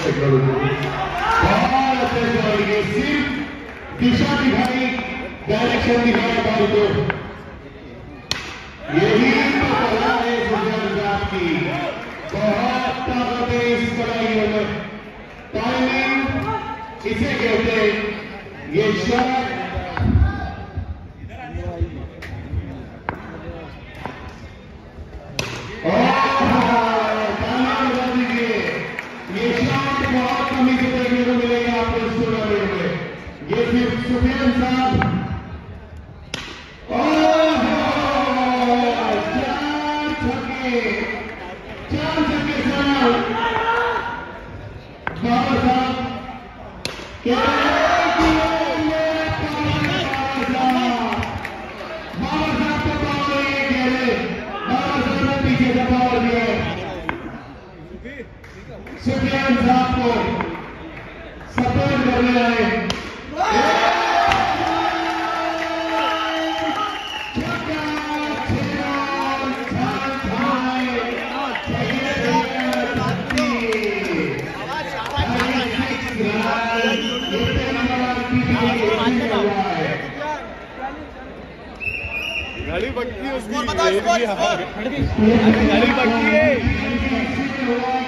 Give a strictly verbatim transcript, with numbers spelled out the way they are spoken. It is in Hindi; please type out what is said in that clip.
बहुत अच्छे से सिर्फ दिशा दिखाई, डायरेक्शन दिखाया बॉल को। यही तो कला है गुजरात की, बहुत ताकत है इस कड़ाइयों में। टाइमिंग इसे कहते हैं, ये शॉट बहुत कमी से देखने को मिलेगा आपको इस टूर्नामेंट में। ये सिर्फ सुफियान साहब चार छक्के चार छक्के साहब बाबा साहब क्या बाबा साहब को पावर नहीं कह रहे, बाबा साहब ने पीछे से पावर दिया सुफियान साहब को सपोर्ट करने आए। घड़ी बटकी उसकी घड़ी बटकी है।